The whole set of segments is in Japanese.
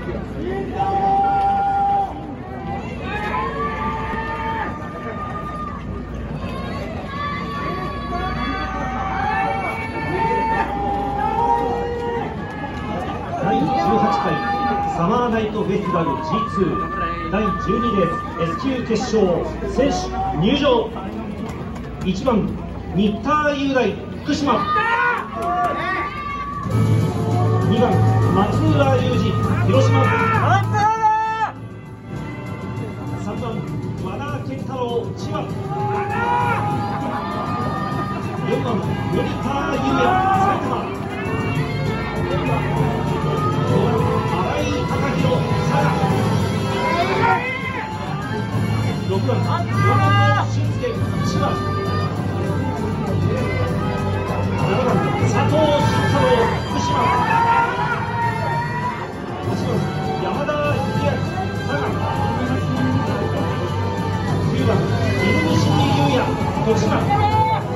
第18回サマーナイトフェスティバル G2 第12レース S 級決勝選手入場。1番新田雄大福島、2番松浦雄二広島、3番和田健太郎千葉、4番森田優也埼玉、5番新井貴弘佐賀、6番岩本俊介千葉、7番佐藤慎太郎福島、8番山田秀明佐賀、9番犬伏優也徳島。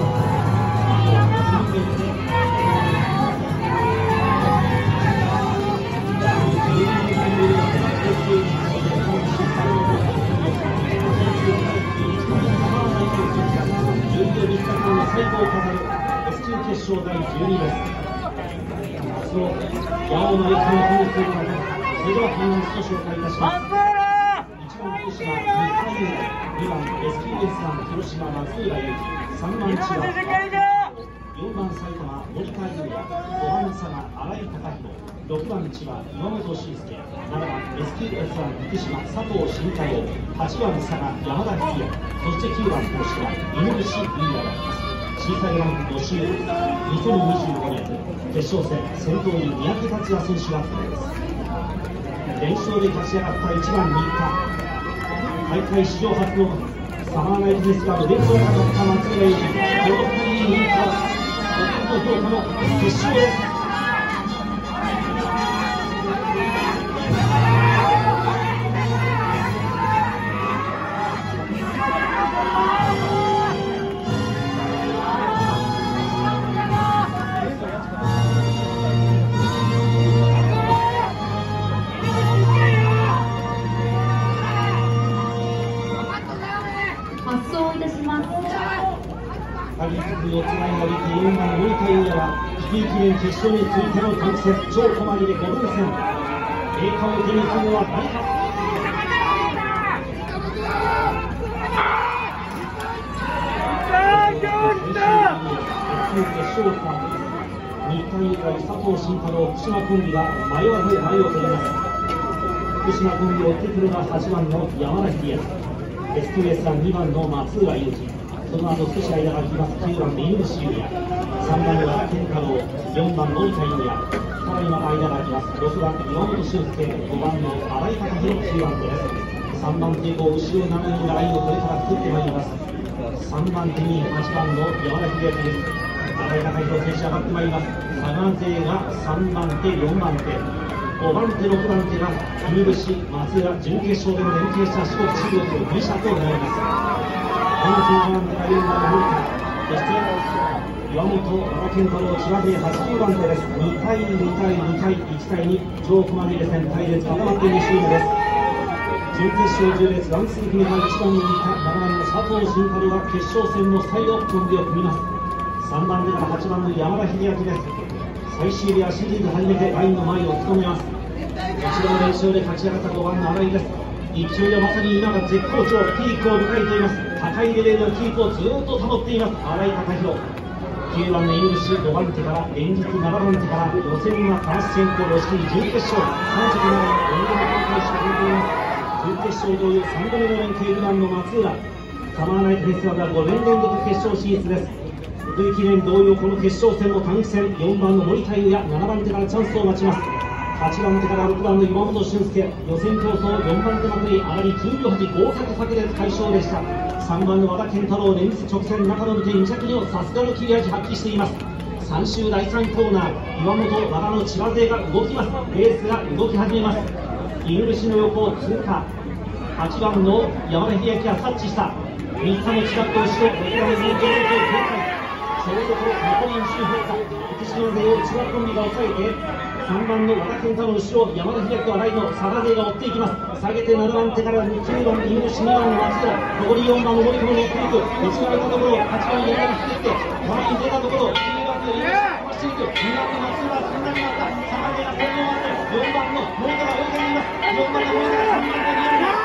最後を飾る S 級決勝第12です。その山尾の駅の本数の中で、それではファイナリスト紹介いたします。1番福島新田雄大、2番 SQS1 広島松浦雄二、3番千葉、4番埼玉森田優也、5番佐賀新井貴弘、6番千葉岩本慎介、7番 SQS1 福島佐藤慎太郎、8番佐賀山田秀也、そして9番大島犬伏優也がいます。小さいランク5周2025年決勝戦先頭に三宅達也選手が決まります。連勝で勝ち上がった1番新田、大会史上初のサマーナイトフェスティバル連勝がかかった松浦雄二、この2人に新田は6の評価の決勝です。4つ前になり4番森田優也は引き記念決勝についての単戦超小回りで5連戦、栄冠を手にするのは誰か。決勝スタートです。新田優大佐藤慎太郎福島コンビが迷わず前を取ります。福島コンビを追ってくるのが8番の山田秀明、 SQS さん2番の松浦雄二、その後少し間が空きます9番犬伏優也、3番和田健太郎、4番森田優也、さらにまた間が空きます6番岩本俊介、5番の新井貴弘9番手です。3番手以降後ろ7人がラインをこれから作ってまいります。3番手に8番の山田秀明です。新井貴弘選手上がってまいります。佐賀勢が3番手4番手5番手6番手が犬伏松浦、準決勝でも連携した四国チームと2社となります。この9番手が4番の森田、そして岩本和田健太郎千葉勢80番手です。2対2対2対1対2、超小回りで戦対列固まって2周目です。準決勝10列ランスに決めた1番の新田、7番の佐藤慎太郎が決勝戦の最後コンビを組みます。3番手から8番の山田秀明です。最終日はシリーズ初めてラインの前を務めます。一度の連勝で勝ち上がった5番の新井です。勢いはまさに今が絶好調、ピークを迎えています。高いレベルのキープをずっと保っています新井貴弘。9番の犬伏5番手から連日7番手から予選はタラスチェンコロシキ準決勝3着ながら4度目の大会しか出ています。準決勝同様3度目の連携2番の松浦、サマーナイトフェスティバルは5年連続決勝進出です。福井記念同様この決勝戦も短期戦4番の森田優也、7番手からチャンスを待ちます。8番手から6番の岩本俊介、予選競争4番手までに上がり9秒8、合格策で快勝でした。3番の和田健太郎、連日直線中野見て2着にをさすがの切れ味発揮しています。3周第3コーナー、岩本和田の千葉勢が動きます。レースが動き始めます。犬伏の横を通過、8番の山田秀明がタッチした。新田の近く後ろ、6番の前方展開、ちょうどこれ残り1周ほど、福島勢を千葉コンビが抑えて 3番の和田健太の後ろ、山田秀樹と新井のサラデーが追っていきます。下げて7番手から9番イングシ2番の松浦、残り4番の森友の乗っていく。内側のところ、8番山田秀樹と前に出たところ、9番のイングシかわしていく。2番の松浦、3番になった。サラデーが先頭を当て、4番の森田が追い込みます。4番の森田が3番の宮城。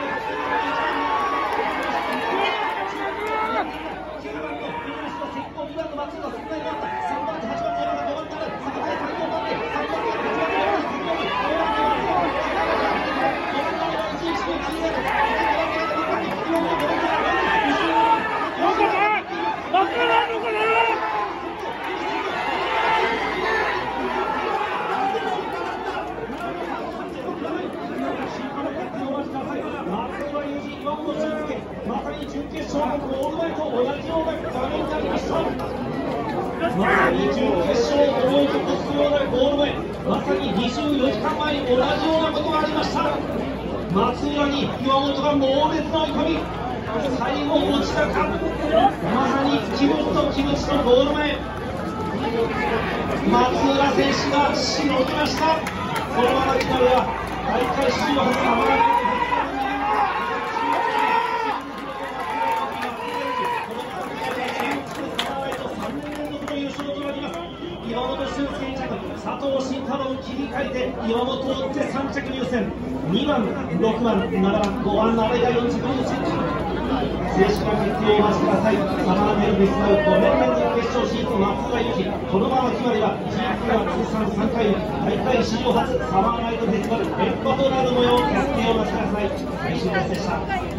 まさに準決勝のゴール前と同じような画面になりました。まさに準決勝を思い起こすようなゴール前、まさに24時間前に同じようなことがありました。松浦に岩本が猛烈な追い込み、最後落ちたか、まさに気持ちと気持ちのゴール前、松浦選手がしのぎました。このまま決まれば大会史上初の浜田岩本俊介2着、佐藤慎太郎切り替えて岩本を追って3着入線、2番、6番、7番、5番の阿部が4着入線。正式な決定をお待ちください。サマーメルベスの5年連続決勝進出、松浦裕樹、このまま決まれば G2 は通算3回目、大会史上初サマーナイトフェスティバル連覇となる模様、決定をお待ちください。最終決でした。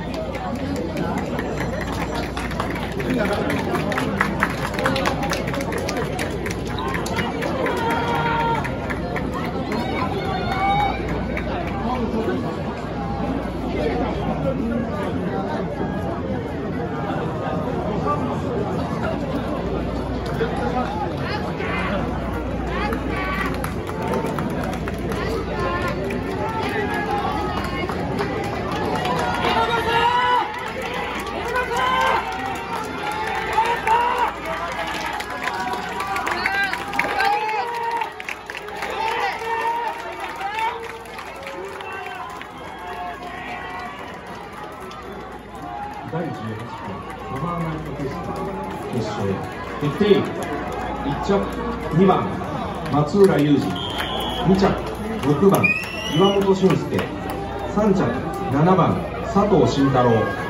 第18回サマーナイトフェスティバル決勝決定。1着2番松浦裕二、2着6番岩本俊介、3着7番佐藤慎太郎。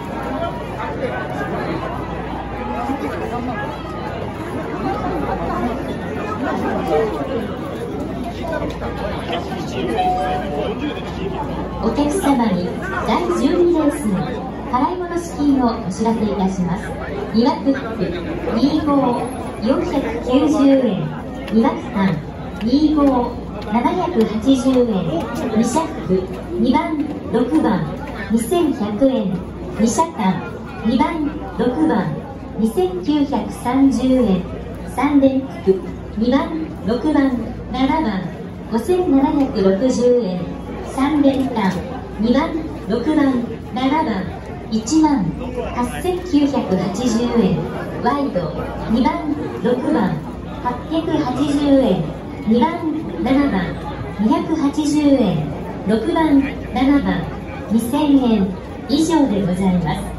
お客様に第12レースの払い戻し金をお知らせいたします。2枠25、490円、2枠間25、780円、2車区2番、6番、2100円、2車間2番、6番、2930円、3連服2番、6番、7番、5760円、3連単2番、6番、7番、1万8980円、ワイド2番、6番、880円、2番、7番、280円、6番、7番、2000円以上でございます。